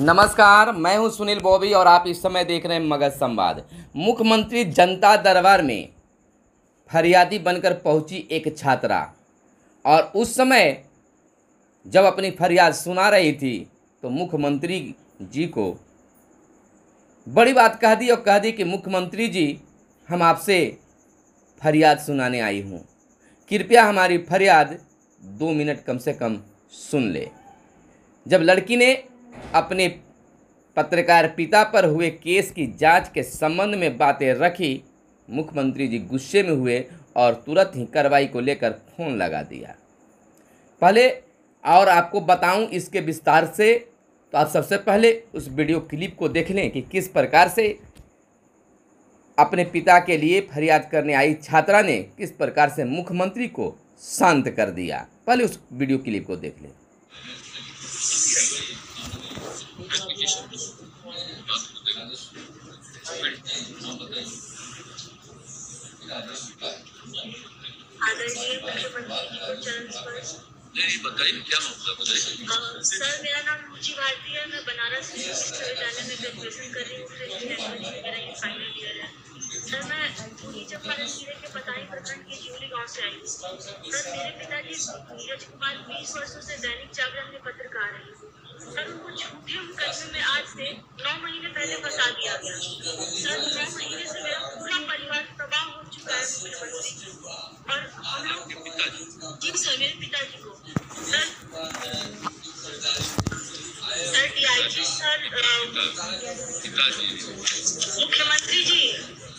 नमस्कार, मैं हूं सुनील बॉबी और आप इस समय देख रहे हैं मगध संवाद। मुख्यमंत्री जनता दरबार में फरियादी बनकर पहुंची एक छात्रा और उस समय जब अपनी फरियाद सुना रही थी तो मुख्यमंत्री जी को बड़ी बात कह दी और कह दी कि मुख्यमंत्री जी, हम आपसे फरियाद सुनाने आई हूं, कृपया हमारी फरियाद 2 मिनट कम से कम सुन ले। जब लड़की ने अपने पत्रकार पिता पर हुए केस की जांच के संबंध में बातें रखी, मुख्यमंत्री जी गुस्से में हुए और तुरंत ही कार्रवाई को लेकर फोन लगा दिया। पहले और आपको बताऊं इसके विस्तार से, तो आप सबसे पहले उस वीडियो क्लिप को देख लें कि किस प्रकार से अपने पिता के लिए फरियाद करने आई छात्रा ने किस प्रकार से मुख्यमंत्री को शांत कर दिया। पहले उस वीडियो क्लिप को देख लें। आदरणीय मुख्यमंत्री जी को चरण स्पर्श। बताइए क्या मामला बताइए। सर, मेरा नाम रुचि भारती है। मैं बनारस विश्वविद्यालय में ग्रेजुएशन कर रही हूँ। मेरा ये फाइनल ईयर है। सर, मैं पूर्वी चंपारण जिले के पताई प्रखंड के जिवली गांव से आई हूँ। सर, मेरे पिताजी नीरज कुमार 20 वर्षों से दैनिक जागरण में पत्रकार हैं। सर, उनको झूठे मुकदमे में आज से 9 महीने पहले फंसा दिया गया। सर, 9 महीने से मेरा पूरा परिवार तबाह हो चुका है मुख्यमंत्री जी। और हम लोग जी सर, मेरे पिताजी को सर डीआईजी सर, मुख्यमंत्री जी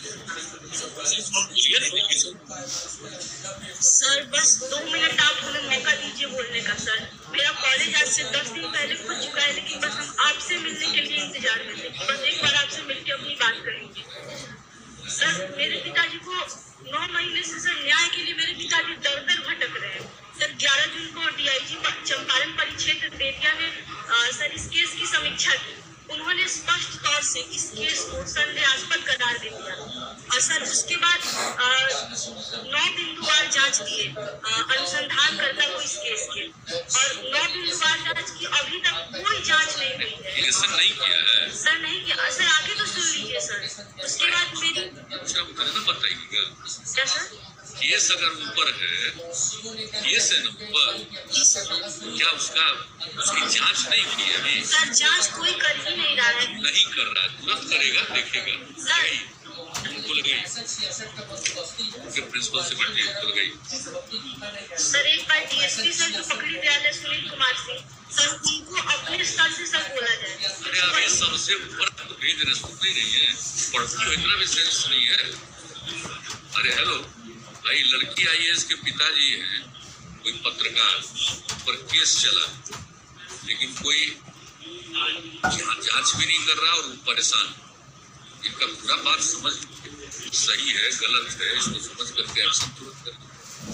सर, बस 2 मिनट आप हमें मौका दीजिए बोलने का। सर, मेरा कॉलेज आज से 10 दिन पहले खुल चुका है, लेकिन बस हम आपसे मिलने के लिए इंतजार में थे। बस एक बार आपसे मिलकर अपनी बात करेंगे। सर, मेरे पिताजी को 9 महीने से सर न्याय के लिए मेरे पिताजी दर दर भटक रहे हैं। सर, 11 जून को डीआईजी चंपारण परिक्षेत्र बेतिया ने सर इस केस की समीक्षा की। उन्होंने स्पष्ट तौर से इस केस को संदेहास्पद करार दे दिया और सर उसके बाद 9 बिंदुवार जांच किए अनुसंधानकर्ता को इस केस के, और 9 बिंदुवार जांच की अभी तक कोई जांच नहीं हुई है। नहीं किया है सर, नहीं किया। सर, आगे तो सुन लीजिए सर। उसके बाद मेरी बताइएगा क्या सर, केस अगर ऊपर है, केस है ना ऊपर, क्या उसकी जांच नहीं की है अभी? सर, जांच कोई कर ही नहीं रहा है। नहीं कर रहा है, तुरंत करेगा, देखेगा। सर, उनको लगाई प्रिंसिपल से बैठे लगाई। सर, एक बार डीएसपी सर जो पकड़ी विद्यालय सुनील कुमार सिंह सर, उनको अपने स्तर से सब बोला जाए। अरे अभी सबसे ऊपर तो भेज रहे, सुन नहीं रही है, पढ़ती हो, इतना भी सेंस नहीं है। अरे हेलो भाई, लड़की आईएएस के पिताजी हैं, कोई पत्रकार पर केस चला, लेकिन कोई जांच भी नहीं कर रहा और वो परेशान। इनका पूरा बात समझ, सही है गलत है, इसको समझ करके एक्शन तुरंत करें।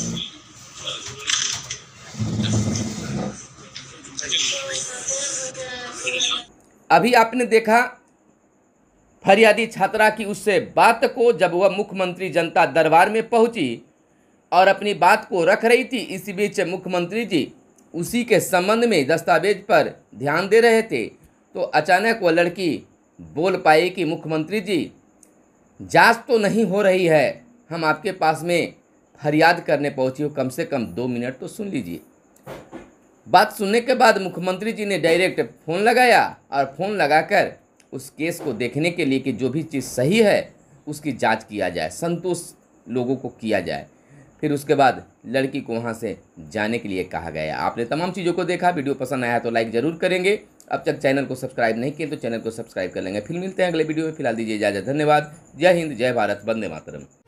अभी आपने देखा फरियादी छात्रा की उससे बात को, जब वह मुख्यमंत्री जनता दरबार में पहुंची और अपनी बात को रख रही थी। इसी बीच मुख्यमंत्री जी उसी के संबंध में दस्तावेज पर ध्यान दे रहे थे तो अचानक वह लड़की बोल पाई कि मुख्यमंत्री जी, जांच तो नहीं हो रही है, हम आपके पास में फरियाद करने पहुंची हो, कम से कम 2 मिनट तो सुन लीजिए। बात सुनने के बाद मुख्यमंत्री जी ने डायरेक्ट फ़ोन लगाया और फ़ोन लगाकर उस केस को देखने के लिए कि जो भी चीज़ सही है उसकी जांच किया जाए, संतोष लोगों को किया जाए। फिर उसके बाद लड़की को वहां से जाने के लिए कहा गया। आपने तमाम चीज़ों को देखा। वीडियो पसंद आया तो लाइक ज़रूर करेंगे। अब तक चैनल को सब्सक्राइब नहीं किए तो चैनल को सब्सक्राइब कर लेंगे। फिर मिलते हैं अगले वीडियो में। फिलहाल दीजिए इजाज़त। धन्यवाद। जय हिंद, जय भारत, वंदे मातरम।